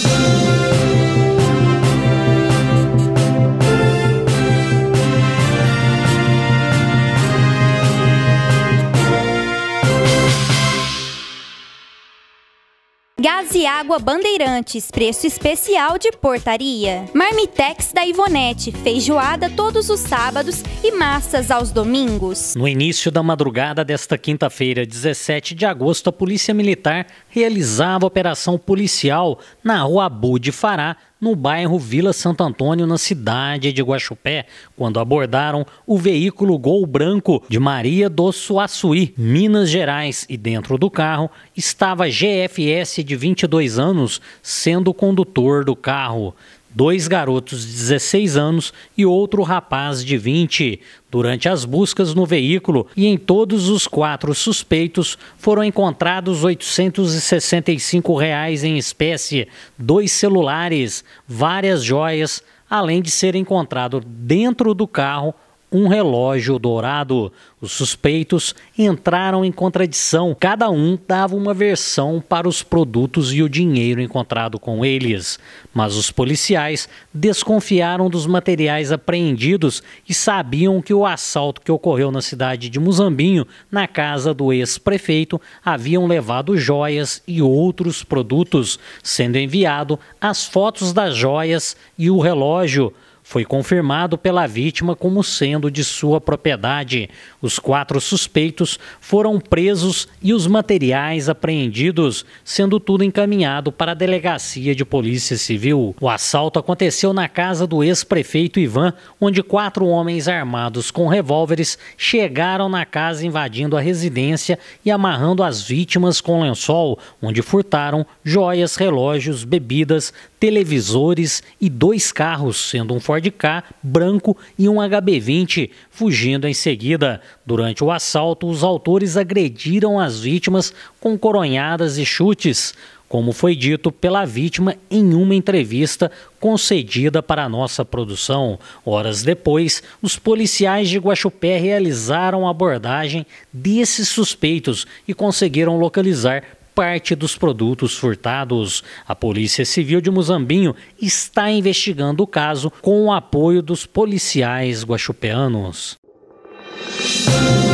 Gás e água Bandeirantes, preço especial de portaria. Marmitex da Ivonete, feijoada todos os sábados e massas aos domingos. No início da madrugada desta quinta-feira, 17 de agosto, a Polícia Militar realizava operação policial na rua Abu de Fará, no bairro Vila Santo Antônio, na cidade de Guaxupé, quando abordaram o veículo Gol branco de Maria do Suaçuí, Minas Gerais, e dentro do carro estava GFS de 22 anos, sendo o condutor do carro. 2 garotos de 16 anos e outro rapaz de 20. Durante as buscas no veículo e em todos os 4 suspeitos foram encontrados R$ 865 em espécie, 2 celulares, várias joias, além de ser encontrado dentro do carro um relógio dourado. Os suspeitos entraram em contradição. Cada um dava uma versão para os produtos e o dinheiro encontrado com eles. Mas os policiais desconfiaram dos materiais apreendidos e sabiam que o assalto que ocorreu na cidade de Muzambinho, na casa do ex-prefeito, haviam levado joias e outros produtos, sendo enviado as fotos das joias e o relógio. Foi confirmado pela vítima como sendo de sua propriedade. Os 4 suspeitos foram presos e os materiais apreendidos, sendo tudo encaminhado para a Delegacia de Polícia Civil. O assalto aconteceu na casa do ex-prefeito Ivan, onde 4 homens armados com revólveres chegaram na casa invadindo a residência e amarrando as vítimas com lençol, onde furtaram joias, relógios, bebidas, televisores e 2 carros, sendo um Ford Ka branco e um HB20, fugindo em seguida. Durante o assalto, os autores agrediram as vítimas com coronhadas e chutes, como foi dito pela vítima em uma entrevista concedida para a nossa produção. Horas depois, os policiais de Guaxupé realizaram a abordagem desses suspeitos e conseguiram localizar parte dos produtos furtados. A Polícia Civil de Muzambinho está investigando o caso com o apoio dos policiais guaxupeanos.